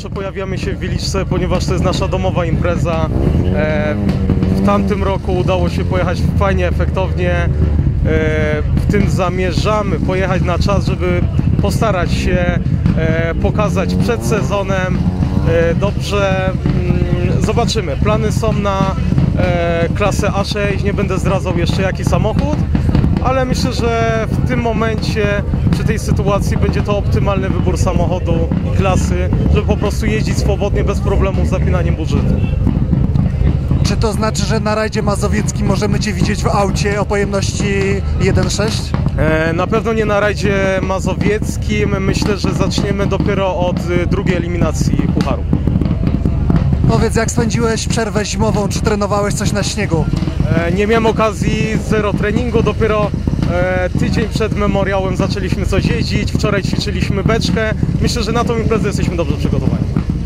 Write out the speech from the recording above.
zawsze pojawiamy się w Wiliczce, ponieważ to jest nasza domowa impreza. W tamtym roku udało się pojechać fajnie, efektownie. W tym zamierzamy pojechać na czas, żeby postarać się pokazać przed sezonem. Dobrze, zobaczymy. Plany są na klasę A6, nie będę zdradzał jeszcze jaki samochód, ale myślę, że w tym momencie, przy tej sytuacji będzie to optymalny wybór samochodu i klasy, żeby po prostu jeździć swobodnie, bez problemu z zapinaniem budżetu. Czy to znaczy, że na rajdzie mazowieckim możemy Cię widzieć w aucie o pojemności 1.6? Na pewno nie na rajdzie mazowieckim. Myślę, że zaczniemy dopiero od drugiej eliminacji pucharu. Powiedz, jak spędziłeś przerwę zimową, czy trenowałeś coś na śniegu? Nie miałem okazji, zero treningu, dopiero tydzień przed memoriałem zaczęliśmy coś jeździć, wczoraj ćwiczyliśmy beczkę. Myślę, że na tą imprezę jesteśmy dobrze przygotowani.